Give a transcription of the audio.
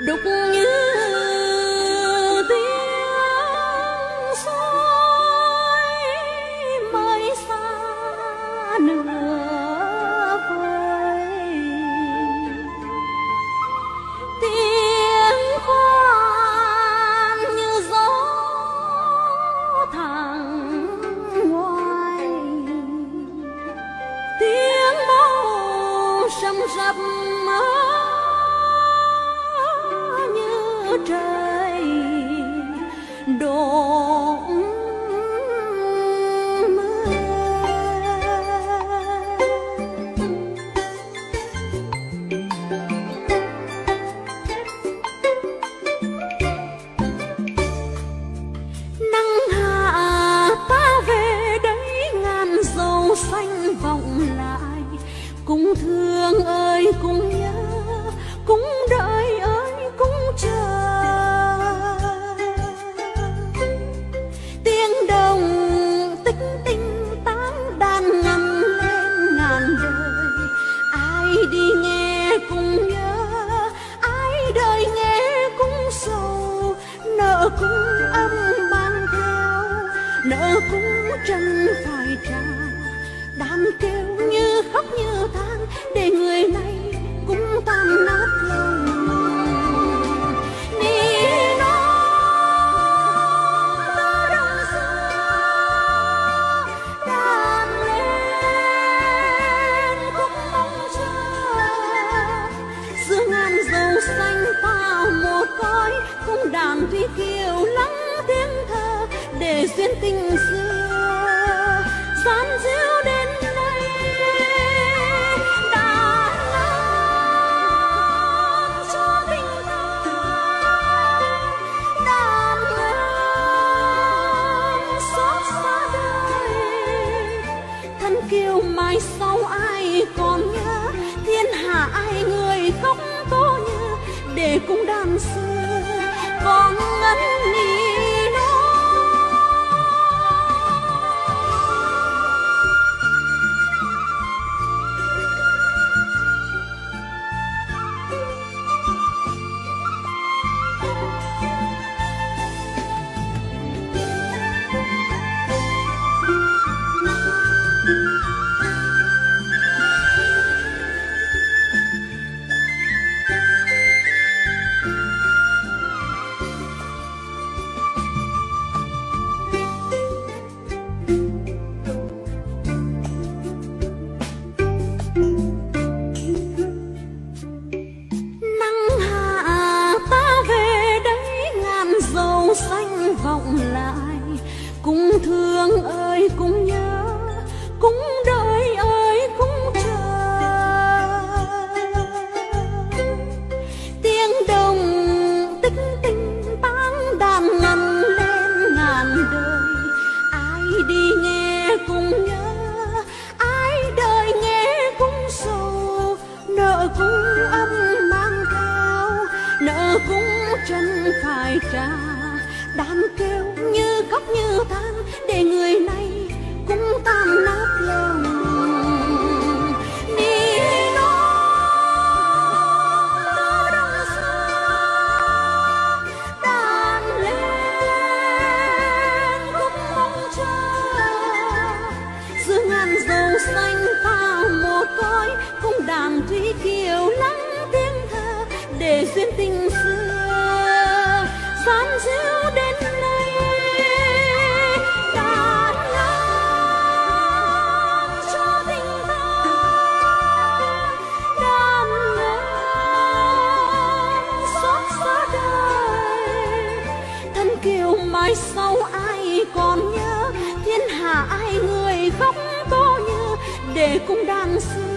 đục như tiếng soi mới xa nửa vời, tiếng khoan như gió thẳng ngoài, tiếng bầu sầm rập như trời đổ mưa. Nắng hạ ta về đấy, ngàn dầu xanh vọng lại, cũng thương ơi cũng nhớ, cũng đợi ơi cũng chờ. Tiếng đồng tích tinh tán đàn ngân lên ngàn đời, ai đi nghe cũng nhớ, ai đời nghe cũng sầu. Nợ cũng âm mang theo, nợ cũng trần phải trả, đàn kêu như khóc như than để người này cũng tan nát lòng. Ni nó ta đông xưa đàn lên khúc mong chờ, giữa ngàn dầu xanh vào một cõi, cũng đàn thủy kiều lắng tiếng thơ để duyên tình xưa gian díu đến đây. Đàn lên cho tình thơ, đàn lên xót xa đời. Thân kiều mai sau ai còn nhớ, thiên hạ ai người khóc tố nhớ, để cũng đàn xưa còn ngân ni. Xanh vọng lại, cũng thương ơi cũng nhớ, cũng đợi ơi cũng chờ. Tiếng đồng tích tinh tán đàn ngân lên ngàn đời, ai đi nghe cũng nhớ, ai đời nghe cũng sầu. Nợ cũng âm mang theo, nợ cũng chân phải trả, đàn kêu như khóc như than để người này cũng tan nát lòng. Ni nó ta đông xưa đàn lên khúc mong chờ, giữa ngàn dầu xanh vào một cõi, cũng đàn thủy kiều lắng tiếng thơ để duyên tình xưa gian díu đến đây. Đàn lên cho tình thơ, đàn lên xót xa đời. Thân kiều mai sau ai còn nhớ, thiên hạ ai người khóc tố nhớ, để cũng đàn xưa